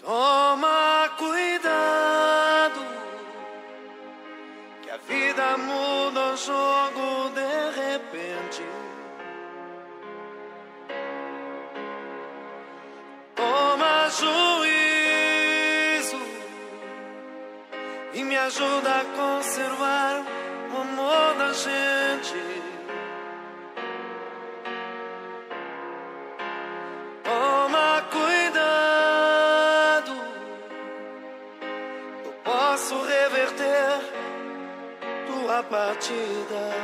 Toma cuidado, que a vida muda o jogo de repente. Toma juízo e me ajuda a conservar o amor da gente. Toma cuidado, eu posso reverter tua partida.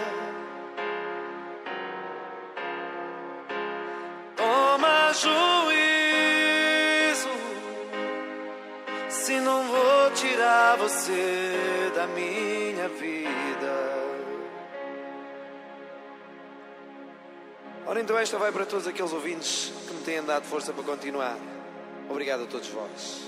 Toma juízo, se não vou tirar você da minha vida. Ora, então esta vai para todos aqueles ouvintes que me têm dado força para continuar. Obrigado a todos vós.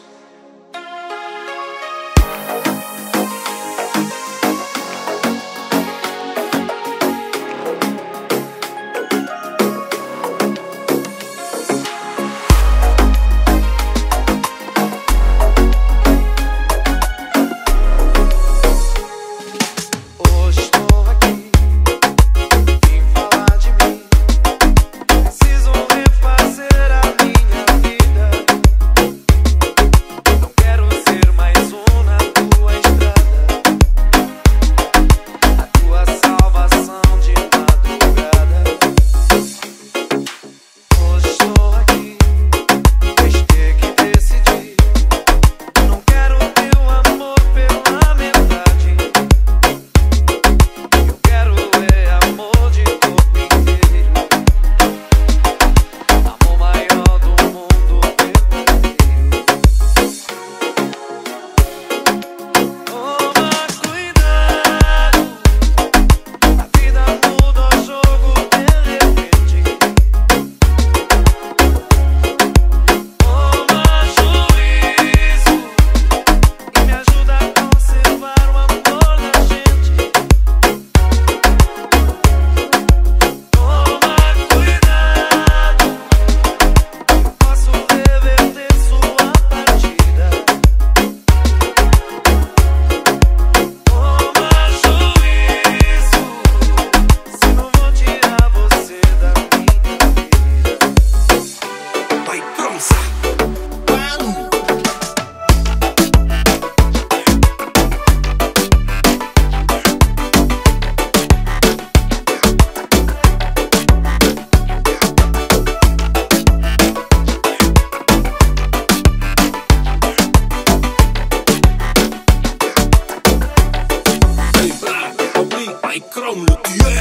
Chrome,